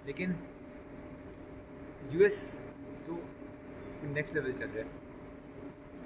लेकिन यूएस तो next level चल रहा है।